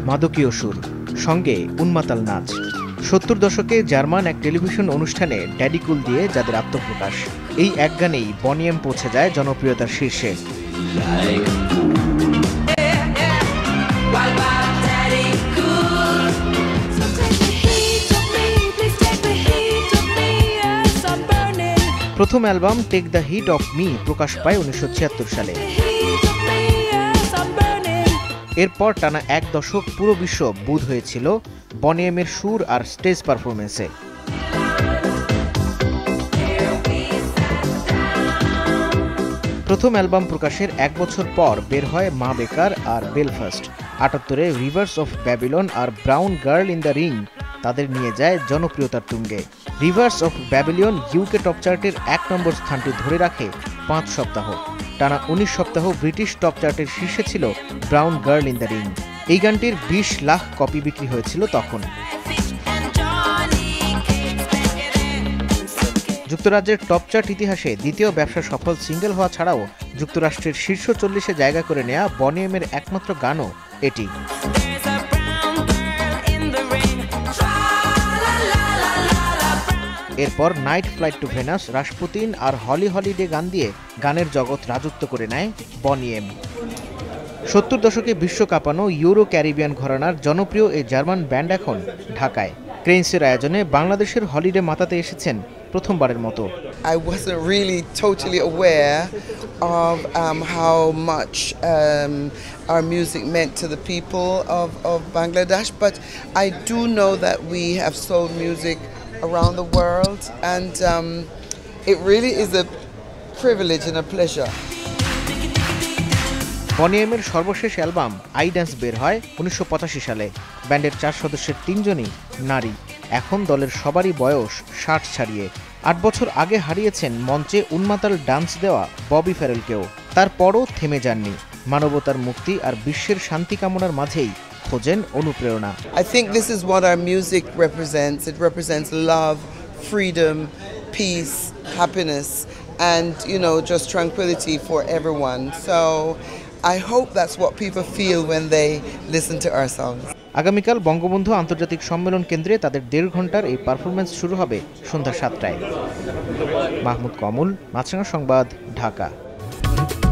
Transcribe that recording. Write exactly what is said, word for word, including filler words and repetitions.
মাদকীয় সুর, সঙ্গে উন্মাতাল নাচ। সত্তর দশকে জার্মান এক টেলিভিশন অনুষ্ঠানে ড্যাডি কুল দিয়ে যাদের আত্মপ্রকাশ, এই এক গানেই বনি এম পৌঁছে যায় জনপ্রিয়তার শীর্ষে। প্রথম album take the heat off me প্রকাশ পায় উনিশশো ছিয়াত্তর সালে। এরপর টানা এক দশক পুরো বিশ্ব বুঁদ হয়েছিল বনি এমের সুর আর স্টেজ পারফরমেন্সে। প্রথম অ্যালবাম প্রকাশের এক বছর পর বের হয় মা বেকার আর বেলফাস্ট। আটাত্তরে রিভার্স অফ ব্যাবিলন আর Brown girl in the Ring তাদের নিয়ে যায় জনপ্রিয়তার তুঙ্গে। Rivers of Babylon UK top চার্টের এক নম্বর স্থানটি ধরে রাখে পাঁচ সপ্তাহ। টানা উনিশ সপ্তাহ ব্রিটিশ টপ চার্টের শীর্ষে ছিল brown girl in the ring. এই গানটির বিশ লাখ কপি বিক্রি হয়েছিল তখন। যুক্তরাজ্যের টপ চার্ট ইতিহাসে দ্বিতীয় ব্যবসা সফল সিঙ্গেল হওয়া ছাড়াও যুক্তরাষ্ট্রের শীর্ষ চল্লিশে জায়গা করে নেয়া বনি এমের একমাত্র গানও এটি। এরপর night flight to Venus, Rasputin আর হলি হলিডে গান দিয়ে গানের জগৎ রাজত্ব করে নেয় বনি এম। সত্তর দশকে বিশ্ব কাঁপানো ইউরো ক্যারিবিয়ান ঘরানার জনপ্রিয় এই জার্মান ব্যান্ড এখন ঢাকায়। ক্রেন্সের আয়োজনে বাংলাদেশের হলিডে মাতাতে এসেছেন প্রথমবারের মতো। I wasn't really totally aware of um, how much um, our music meant to the people of, of Bangladesh, but I do know that we have sold music around the world, and um, it really is a privilege and a pleasure. বনি এমের সর্বশেষ album I dance বের হয় উনিশশো পঁচাশি সালে। ব্যান্ডের চার সদস্যের তিনজনই নারী। এখন দলের সবারই বয়স ষাট ছাড়িয়ে। আট বছর আগে হারিয়েছেন মঞ্চে উন্মাতাল ডান্স দেওয়া ববি ফ্যারেলকেও। তারপরও থেমে যাননি। মানবতার মুক্তি আর বিশ্বের শান্তি কামনার মাঝেই খোঁজেন অনুপ্রেরণা। I think this is what our music represents. It represents love, freedom, peace, happiness, and you know, just tranquility for everyone. So I hope that's what people feel when they listen to our songs. আগামীকাল বঙ্গবন্ধু আন্তর্জাতিক সম্মেলন কেন্দ্রে তাদের দেড় ঘন্টার এই performance শুরু হবে সন্ধ্যা সাতটায়। মাহমুদ কমল, মাছরাঙা সংবাদ, ঢাকা।